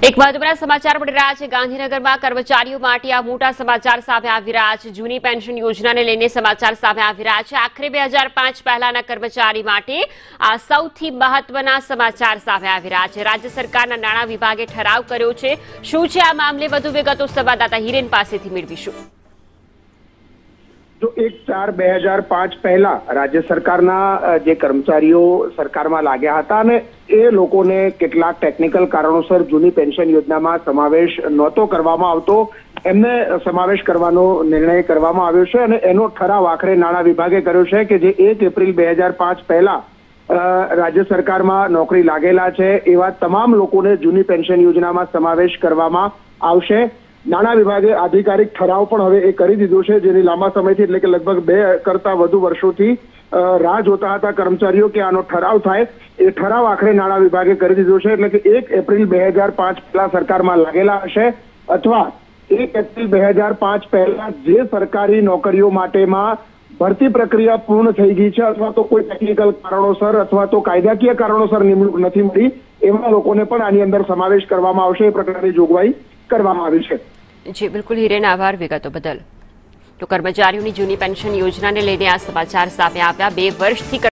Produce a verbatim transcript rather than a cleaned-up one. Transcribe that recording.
એક મહત્વના સમાચાર મળી રહ્યા છે। ગાંધીનગરમાં કર્મચારીઓ માટે આ મોટા સમાચાર સામે આવી રહ્યા છે। જૂની પેન્શન યોજનાને લઈને સમાચાર સામે આવી રહ્યા છે। આખરે બે હજાર પાંચ પહેલાના કર્મચારી માટે આ સૌથી મહત્વના સમાચાર સામે આવી રહ્યા છે। રાજ્ય સરકારના નાણાં વિભાગે ઠરાવ કર્યો છે। શું છે આ મામલે વધુ વિગતો સંવાદદાતા હિરેન પાસેથી મેળવીશું। तो एक चार बे हजार पांच पहला राज्य सरकारना जे कर्मचारीओ सरकारमां लाग्या हता अने ए लोकोने केटलाक टेक्निकल कारणोसर जूनी पेन्शन योजनामां समावेश नहोतो करवामां आवतो एમને સમાવેશ કરવાનો નિર્ણય કરવામાં આવ્યો છે અને એનો ઠરાવ આખરે નાણાં વિભાગે કર્યો છે કે જે એક એપ્રિલ બે હજાર પાંચ પહેલા રાજ્ય સરકારમાં નોકરી લાગેલા છે એવા તમામ લોકોને જૂની પેન્શન યોજનામાં સમાવેશ કરવામાં આવશે। નાણાં વિભાગે આધિકારિક ઠરાવ પણ હવે એ કરી દીધો છે, જેની લાંબા સમયથી એટલે કે લગભગ બે કરતા વધુ વર્ષોથી રાહ જોતા હતા કર્મચારીઓ કે આનો ઠરાવ થાય। એ ઠરાવ આખરે નાણાં વિભાગે કરી દીધો છે, એટલે કે એક એપ્રિલ બે હજાર પાંચ પહેલા સરકારમાં લાગેલા હશે અથવા એક એપ્રિલ બે હજાર પાંચ પહેલા જે સરકારી નોકરીઓ માટેમાં ભરતી પ્રક્રિયા પૂર્ણ થઈ ગઈ છે અથવા તો કોઈ ટેકનિકલ કારણોસર અથવા તો કાયદાકીય કારણોસર નિમણૂક નથી મળી એવા લોકોને પણ આની અંદર સમાવેશ કરવામાં આવશે। એ પ્રકારની જોગવાઈ કરવામાં આવી છે। જી બિલકુલ હિરેન, આભાર વિગતો બદલ। તો કર્મચારીઓની જૂની પેન્શન યોજનાને લઈને આ સમાચાર સામે આવ્યા। બે વર્ષથી